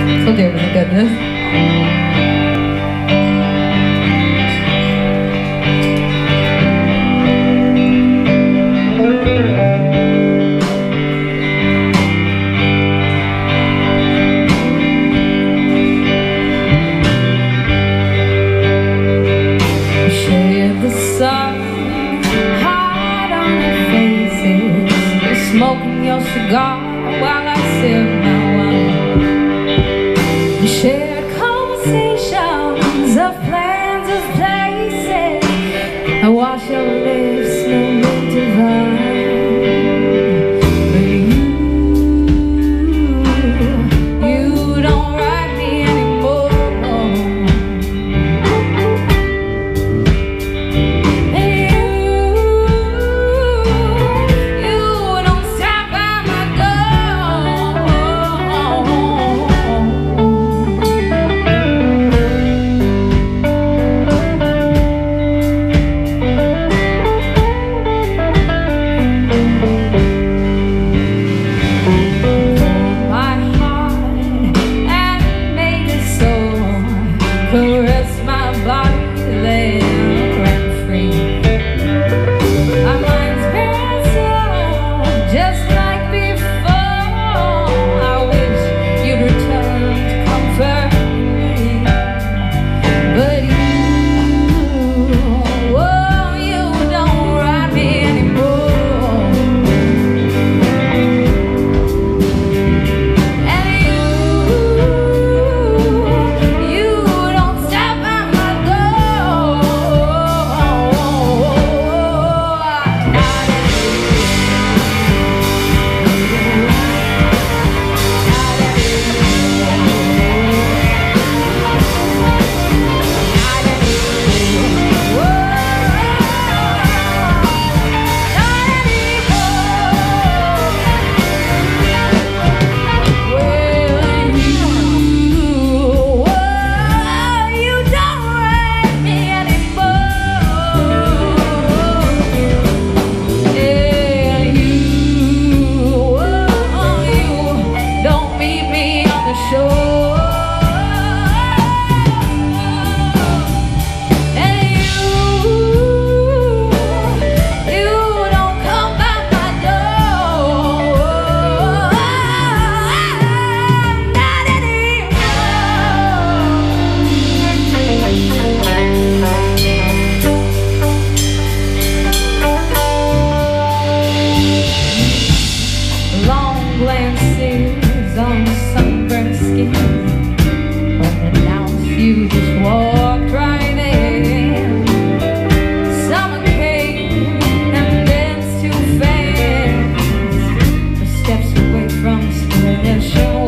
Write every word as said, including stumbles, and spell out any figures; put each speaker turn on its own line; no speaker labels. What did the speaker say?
Told you it was a goodness. Smoking your cigar while I sip my wine. We shared conversations of plans of places. I wash your lips, no mood divine. But you, you don't write me anymore. Caress my body, lay rent free. My mind's been so just like before. I wish you'd return to comfort me, but you, oh, you don't ride me anymore. Glances on sunburned skin, unannounced you just walked right in. Summer came and danced too fast, the steps away from the station.